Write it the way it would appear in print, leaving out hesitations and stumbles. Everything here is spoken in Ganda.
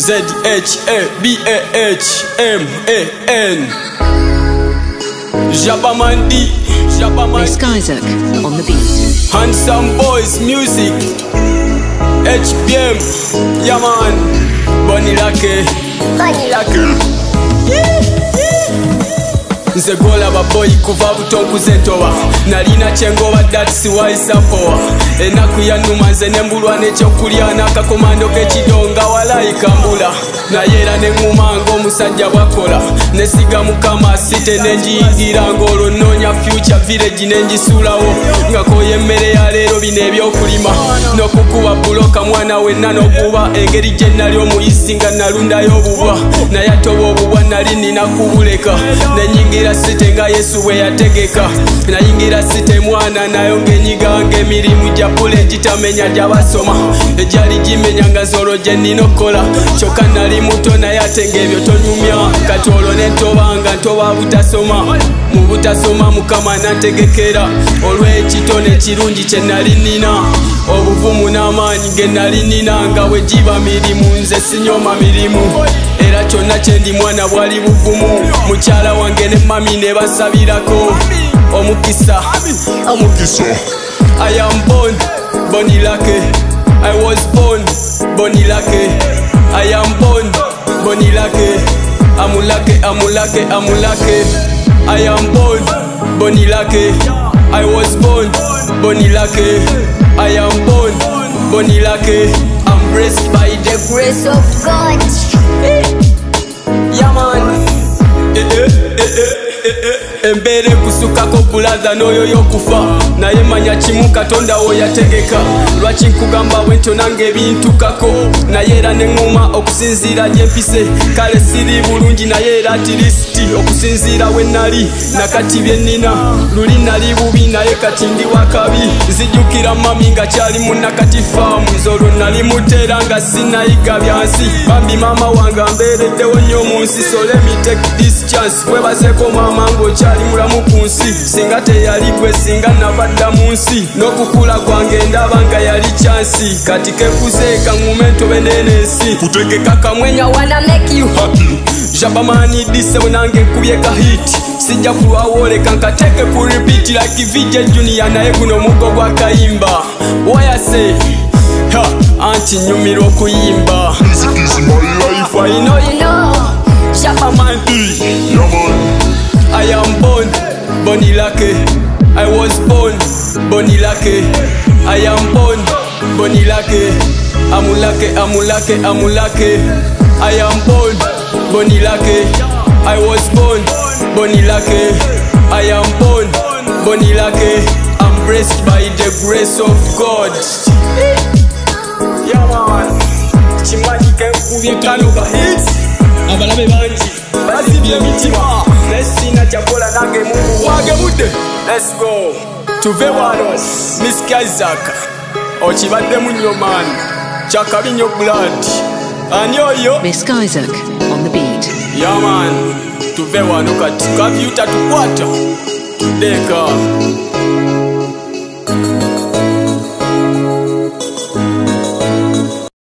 ZHABAHMAN. Jabamandi, Miss Isaac on the beat. Handsome Boys Music. HBM, yeah man. Bunny Lucky. Nze gola baboyi kuva buto nkuzentoba nalina kyengoba datsi waisampoa enaku yanuma nze nembulwa n'ekyokulya n'akakomando k'ekidonga walayikambula naye era neŋŋuma ng'omusajja bwakola nesiga mukama site nenjiyingira ng'olwo nnoonya future village nengisulawo nga koye emmere ya leero bino ebyokulima n'okukuba buloka mwana wenna n'okuba engeri gye nali omuyisi nga nalundayo obubwa naye ate oba obubwa nali nina kubuleka nenyingira site nga Yesu bwe yategeka nayingira site mwana nayo ng'enyiga ng'emirimu gya pule gitamenya gy'abasoma egyali gimenya nga zolo gye nnina okukola kyokka nali muto naye ate ng'ebyo tonyumya kati olwo ne ntoba butasoma mu butasoma mukama nantegekera olw'ekitone kirungi kye nali nina obuvumu n'amaanyi ge nali nina nga bwe giba mirimu nze sinyoma mirimu era kyonna kye ndi mwana bwali buvumu mukyala wange ne mami ne basabirako omukisa I am born Bunny Lucky. I was born Bunny Lucky. I am born Bunny Lucky. I'm lucky. I am born Bunny Lucky. I was born Bunny Lucky. I am born Bunny Lucky. I'm blessed by the grace of God. Yeah man. Embere kusukako bulaza n'oyo y'okufa naye manya kimu Katonda wo yategeka lwaki nkugamba bwentyo nange ebintukako naye era neŋŋuma okusinziira gye mpise kale siri bulungi naye era atirisiti okusinziira we nali nakati bye nnina luli nali bubi naye kati ndi wakabi nzijjukira mami nga kyali munnakati faamu nzolwo nali muteera nga sinayiga byansi bambi maama wange ambeereddewo nnyo mu nsi so let me take this chance webazeeko maama ng'okyali mulamu ku nsi singa teyali gwe singa nabadda mu nsi n'okukula kwange ndaba nga yali kyansi kati kekuze kaŋŋume ntobe n'enensi kutegeka kamwenya wanna make you happy Jabamani dise wenange nkubye kahiti sijja kulwawoleka nkateke ku repeat like VJ Junior naye guno mugo gwa kayimba wayase anti nyumirwa okuyimba music is my life I know you know Jabamani I am born Bunny Lucky. I was born Bunny Lucky. I am born Bunny Lucky. I'm lucky. I am born Bunny Lucky. I was born Bunny Lucky. I am born Bunny Lucky. I'm blessed by the grace of God. Yeah man. Chimanyi kenkubye kano hits. Abalabe bangi bazibye mitima. Nesina chakola nange Mungu wage budde. Let's go. Tuve wano Miss Isaac. Okibadde munyo man. Chakabi nnyo blood. Ani oyo Miss Isaac on the beat. Yeah man. Tuve wano kati kavyuta tukwata. Tudeka.